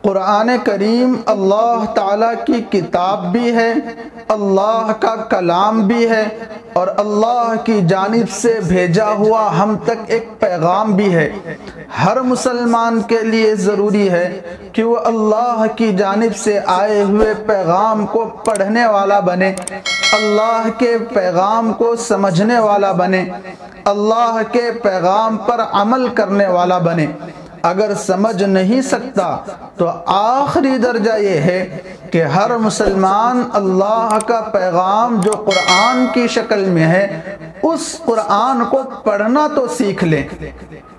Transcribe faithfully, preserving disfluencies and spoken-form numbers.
कुरान करीम अल्लाह ताला की किताब भी है, अल्लाह का कलाम भी है और अल्लाह की जानिब से भेजा हुआ हम तक एक पैगाम भी है। हर मुसलमान के लिए ज़रूरी है कि वो अल्लाह की जानिब से आए हुए पैगाम को पढ़ने वाला बने, अल्लाह के पैगाम को समझने वाला बने, अल्लाह के पैगाम पर अमल करने वाला बने। अगर समझ नहीं सकता तो आखिरी दर्जा ये है कि हर मुसलमान अल्लाह का पैगाम जो कुरान की शक्ल में है उस कुरान को पढ़ना तो सीख ले।